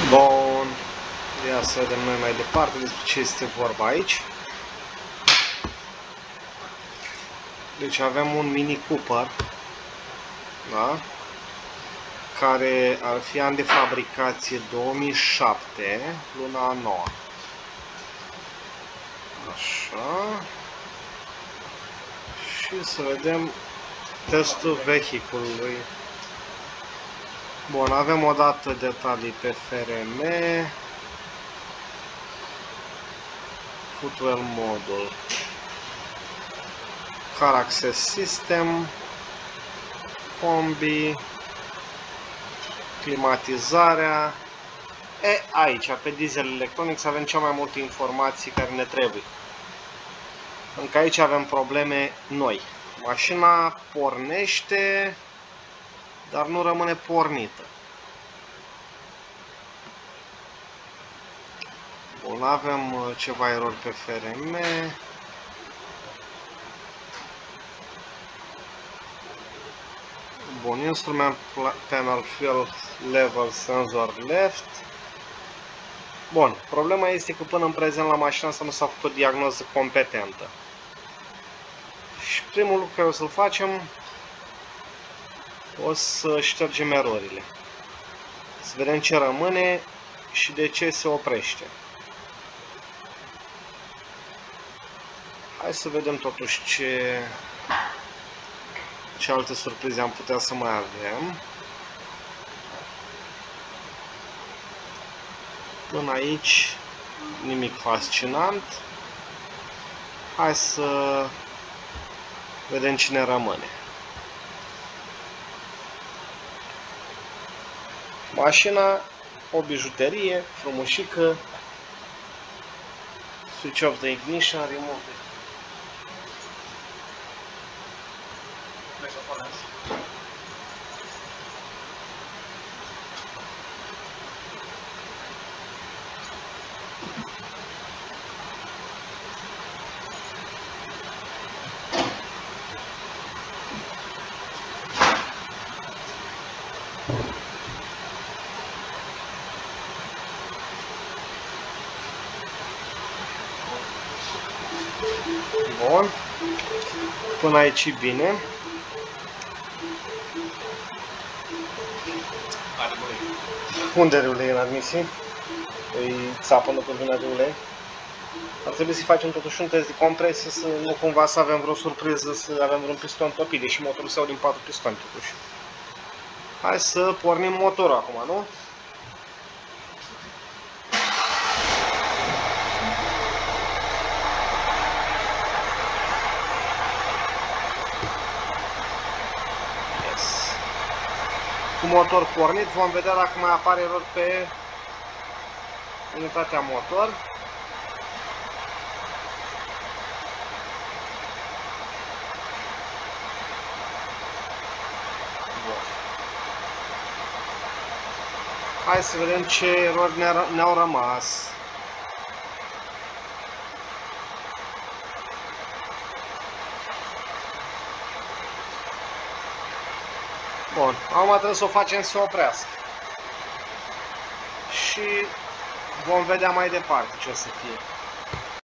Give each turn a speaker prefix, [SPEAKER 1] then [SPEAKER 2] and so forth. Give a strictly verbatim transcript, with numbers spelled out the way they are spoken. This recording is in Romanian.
[SPEAKER 1] Bun. Ia să vedem noi mai departe despre ce este vorba aici. Deci avem un Mini Cooper, da? Care ar fi an de fabricație două mii șapte, luna a noua. Așa. Și să vedem testul vehiculului. Bun, avem o dată detalii pe F R M, Footwell Model, Car Access System, combi, climatizarea. E, aici, pe Diesel Electronics, avem cea mai multe informații care ne trebuie. Încă aici avem probleme noi. Mașina pornește, dar nu rămâne pornită. Bun, avem ceva erori pe F R M. Bun, Instrument Panel Fuel Level Sensor Left. Bun, problema este că până în prezent la mașina asta nu s-a făcut o diagnoză competentă. Și primul lucru care o să-l facem, o să ștergem erorile. Să vedem ce rămâne și de ce se oprește. Hai să vedem totuși ce, ce alte surprize am putea să mai avem. Până aici nimic fascinant. Hai să vedem cine rămâne. Mașina, o bijuterie frumușică. Switch off the ignition, remove it. Bun. Până aici e bine. Unde are ulei în admisie? Îi țapănă pe vina de ulei. Ar trebui să facem totuși un test de compresie, să nu cumva să avem vreo surpriză, să avem vreun piston topit, deși motorul se aude din patru pistoni totuși. Hai să pornim motorul acum, nu? Cu motor pornit, vom vedea dacă mai apare erori pe unitatea motor. Bun. Hai să vedem ce erori ne-au rămas. Bun, acum trebuie să o facem să se oprească. Și vom vedea mai departe ce o să fie.